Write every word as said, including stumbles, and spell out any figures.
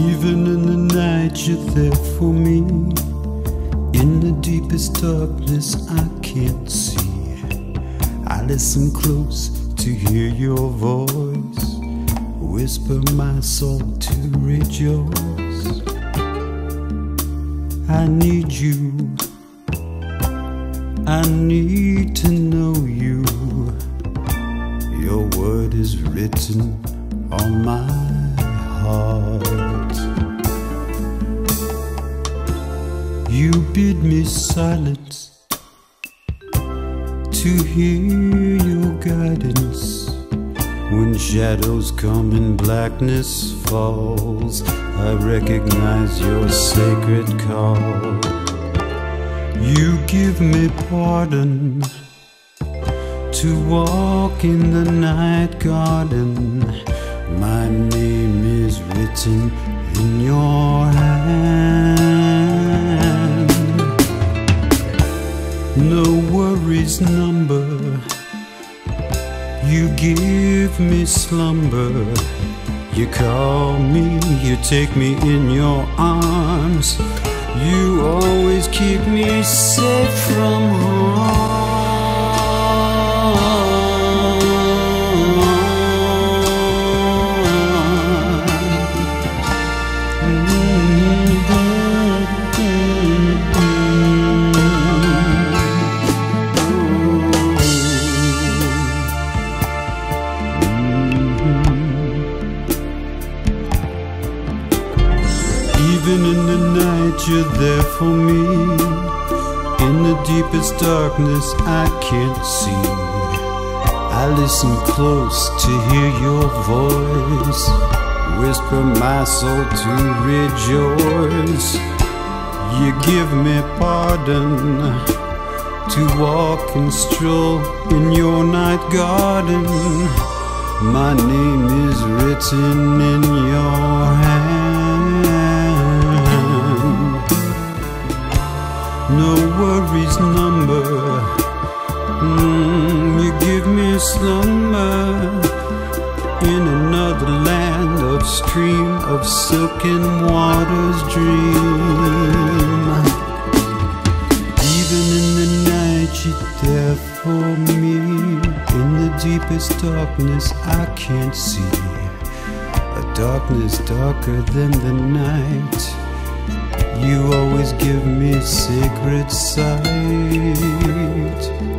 Even in the night you're there for me. In the deepest darkness I can't see. I listen close to hear your voice, whisper my soul to rejoice. I need you, I need to know you. Your word is written on my heart. You bid me silence to hear your guidance. When shadows come and blackness falls, I recognize your sacred call. You give me pardon to walk in the night garden. My name is written in your hand. No worries number, you give me slumber. You call me, you take me in your arms. You always keep me safe from harm. Even in the night you're there for me. In the deepest darkness I can't see. I listen close to hear your voice, whisper my soul to rejoice. You give me pardon to walk and stroll in your night garden. My name is written in your hand. No worries number, mm, you give me slumber. In another land of stream of silken waters dream. Even in the night you're there for me. In the deepest darkness I can't see. A darkness darker than the night. You always give me sacred sight.